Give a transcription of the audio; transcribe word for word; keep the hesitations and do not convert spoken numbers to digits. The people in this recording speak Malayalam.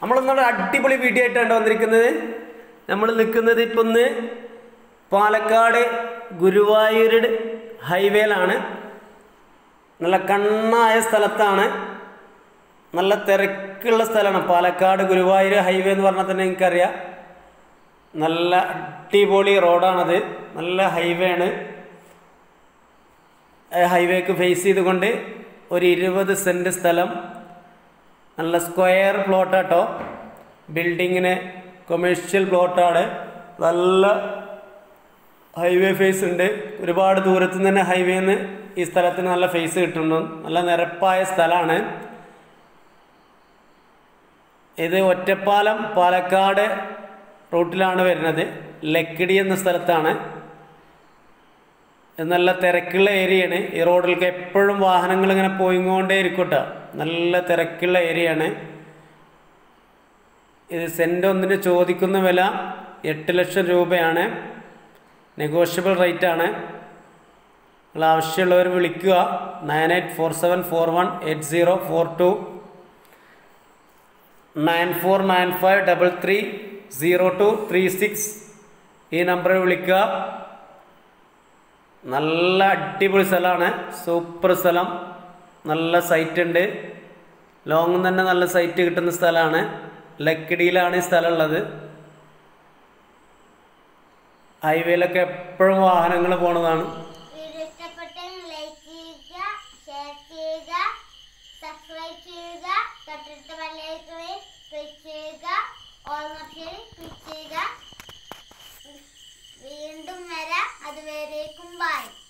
നമ്മളൊന്നുകൂടെ അടിപൊളി വീഡിയോ ആയിട്ടാണ് വന്നിരിക്കുന്നത്. നമ്മൾ നിൽക്കുന്നത് ഇപ്പം ഒന്ന് പാലക്കാട് ഗുരുവായൂർ ഹൈവേയിലാണ്. നല്ല കണ്ണായ സ്ഥലത്താണ്, നല്ല തിരക്കുള്ള സ്ഥലമാണ്. പാലക്കാട് ഗുരുവായൂർ ഹൈവേ എന്ന് പറഞ്ഞാൽ തന്നെ എനിക്കറിയാം. നല്ല അടിപൊളി റോഡാണത്, നല്ല ഹൈവേ ആണ്. ഹൈവേക്ക് ഫേസ് ചെയ്തുകൊണ്ട് ഒരു ഇരുപത് സെൻറ്റ് സ്ഥലം, നല്ല സ്ക്വയർ പ്ലോട്ടാട്ടോ. ബിൽഡിങ്ങിന് കൊമേഴ്ഷ്യൽ പ്ലോട്ടാണ്. നല്ല ഹൈവേ ഫേസ് ഉണ്ട്. ഒരുപാട് ദൂരത്തു നിന്ന് തന്നെ ഹൈവേന്ന് ഈ സ്ഥലത്തിന് നല്ല ഫേസ് കിട്ടുന്നു. നല്ല നിരപ്പായ സ്ഥലമാണ് ഇത്. ഒറ്റപ്പാലം പാലക്കാട് റൂട്ടിലാണ് വരുന്നത്. ലക്കിടി എന്ന സ്ഥലത്താണ്. ഇത് നല്ല തിരക്കുള്ള ഏരിയയാണ്. ഈ റോഡിലേക്ക് എപ്പോഴും വാഹനങ്ങൾ ഇങ്ങനെ പോയിക്കൊണ്ടേ ഇരിക്കട്ടെ. നല്ല തിരക്കുള്ള ഏരിയയാണ് ഇത്. സെൻറ്റ് ഒന്നിന് ചോദിക്കുന്ന വില എട്ട് ലക്ഷം രൂപയാണ്. നെഗോഷ്യബിൾ റേറ്റ് ആണ്. നിങ്ങൾ ആവശ്യമുള്ളവർ വിളിക്കുക. Nine eight four seven four one eight zero four two nine four nine five double three zero two three six ഈ നമ്പറിൽ വിളിക്കുക. നല്ല അടിപൊളി സ്ഥലമാണ്, സൂപ്പർ സ്ഥലം. നല്ല സൈറ്റ് ഉണ്ട്. ലോങ് തന്നെ നല്ല സൈറ്റ് കിട്ടുന്ന സ്ഥലമാണ്. ലക്കിടിയിലാണ് ഈ സ്ഥലം ഉള്ളത്. ഹൈവേയിലൊക്കെ എപ്പോഴും വാഹനങ്ങൾ പോണതാണ്. വീണ്ടും വരാം. അതുവരേക്കും ബൈ.